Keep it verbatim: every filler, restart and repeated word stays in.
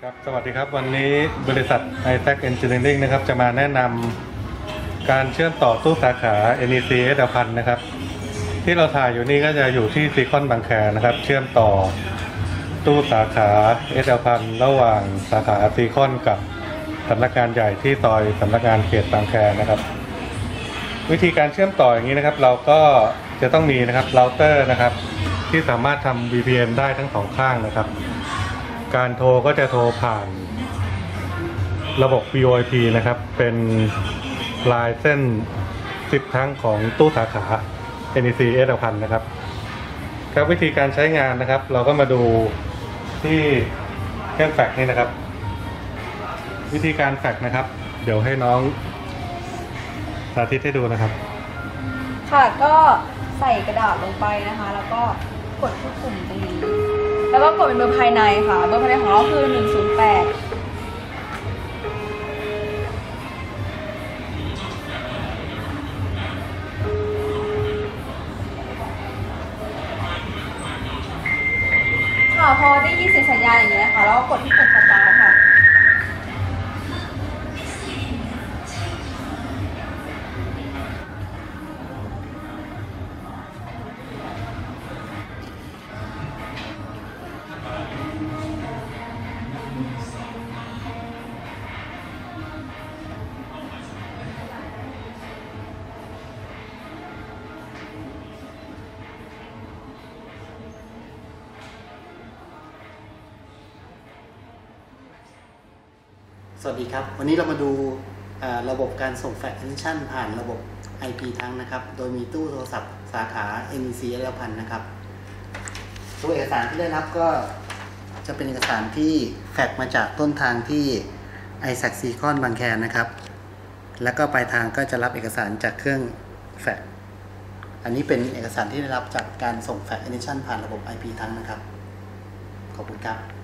ครับสวัสดีครับวันนี้บริษัท ไอ แซค Engineering นะครับจะมาแนะนำการเชื่อมต่อตู้สาขา เอ็น อี ซี เอส แอล หนึ่งพัน นะครับที่เราถ่ายอยู่นี่ก็จะอยู่ที่ซีคอนบางแคนะครับเชื่อมต่อตู้สาขา เอส แอล หนึ่งพัน ระหว่างสาขาซีคอนกับสำนักงานใหญ่ที่ซอยสำนักงานเขตบางแคนะครับวิธีการเชื่อมต่ออย่างนี้นะครับเราก็จะต้องมีนะครับเราเตอร์นะครับที่สามารถทำ วี พี เอ็น ได้ทั้งสองข้างนะครับการโทรก็จะโทรผ่านระบบ วี โอ ไอ พี นะครับเป็นลายเส้นสิบทั้งของตู้สาขา เอ็น อี ซี เอส หนึ่งพัน นะครับครับวิธีการใช้งานนะครับเราก็มาดูที่เครื่องแฟกซ์นี่นะครับวิธีการแฟกซ์นะครับเดี๋ยวให้น้องสาธิตให้ดูนะครับค่ะก็ใส่กระดาษลงไปนะคะแล้วก็กดที่ปุ่มตรงนี้แล้วก็กดเป็นเบอร์ภายในค่ะเบอร์ภายในของเราคือหนึ่งศูนย์แปดค่ะพอได้ยินเสียงสัญญาณอย่างนี้นะคะแล้วก็กดที่ปุ่มสตาร์ทค่ะสวัสดีครับวันนี้เรามาดูระบบการส่งแฟกซ์ Extension ผ่านระบบ ไอ พี ทั้งนะครับโดยมีตู้โทรศัพท์สาขา เอ็น อี ซี เอส หนึ่งพัน นะครับตัวเอกสารที่ได้รับก็จะเป็นเอกสารที่แฟกซ์มาจากต้นทางที่ ไอ แซค Silicon บางแคนะครับแล้วก็ปลายทางก็จะรับเอกสารจากเครื่องแฟกซ์อันนี้เป็นเอกสารที่ได้รับจากการส่งแฟกซ์ Extension ผ่านระบบ ไอ พี ทั้งนะครับขอบคุณครับ